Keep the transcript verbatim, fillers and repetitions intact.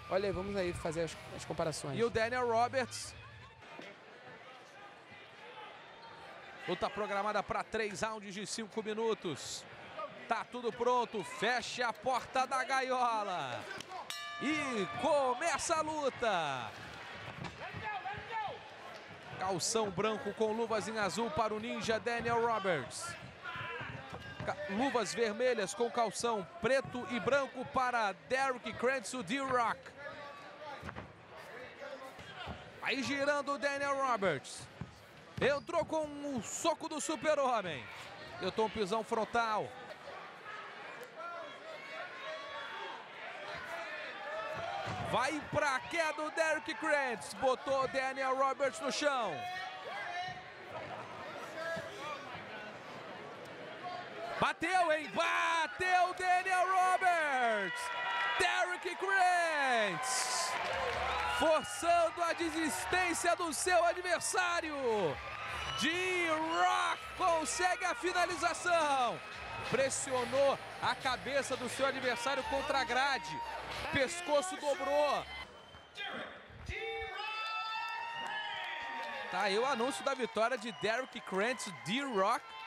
Olha aí, vamos aí fazer as, as comparações. E o Daniel Roberts. Luta programada para três rounds de cinco minutos. Tá tudo pronto. Fecha a porta da gaiola. E começa a luta. Calção branco com luvas em azul para o ninja Daniel Roberts. Luvas vermelhas com calção preto e branco para Derrick Krantz, o D-Rock. Aí girando o Daniel Roberts. Entrou com o soco do super-homem. Eu tô um pisão frontal. Vai pra queda o Derrick Krantz. Botou o Daniel Roberts no chão. Bateu, hein? Bateu Daniel Roberts. Derrick Krantz forçando a desistência do seu adversário. D-Rock consegue a finalização. Pressionou a cabeça do seu adversário contra a grade. Pescoço dobrou. Tá aí o anúncio da vitória de Derrick Krantz, D-Rock.